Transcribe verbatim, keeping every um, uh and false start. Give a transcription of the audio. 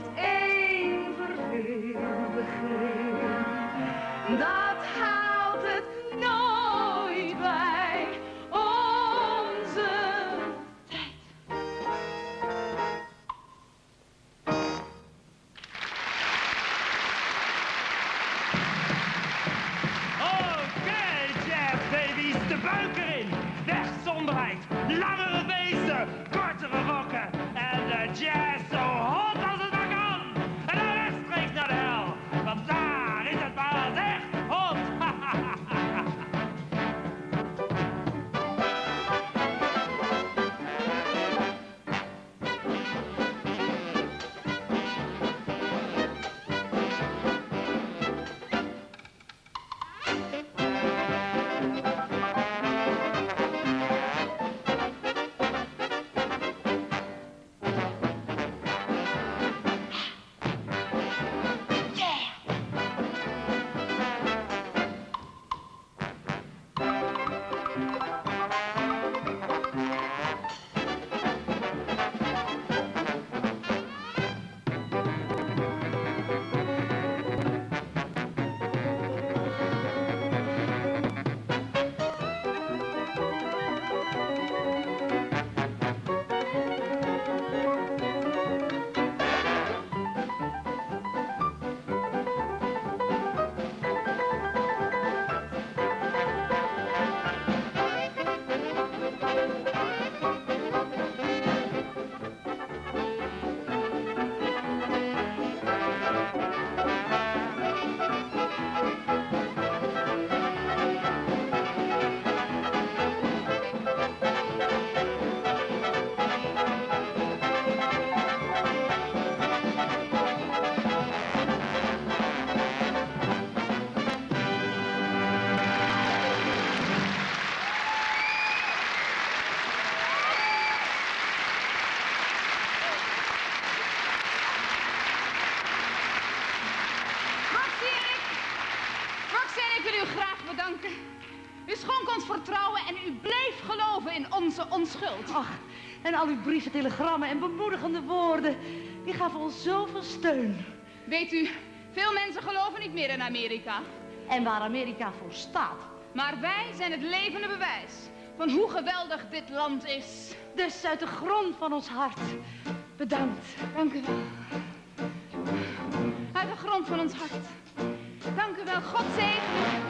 één verveeldiging. Dat haalt het nooit bij onze tijd. Oké, jazz babies, de buik erin. Weg somberheid, langere feesten, kortere rokken. En de jazz zo hot als het maar kan. En dan rechtstreeks naar de hel, want daar is het maar echt hot. U schonk ons vertrouwen en u bleef geloven in onze onschuld. Ach, en al uw brieven, telegrammen en bemoedigende woorden, die gaven ons zoveel steun. Weet u, veel mensen geloven niet meer in Amerika. En waar Amerika voor staat. Maar wij zijn het levende bewijs van hoe geweldig dit land is. Dus uit de grond van ons hart, bedankt. Dank u wel. Uit de grond van ons hart. Dank u wel. God zegen.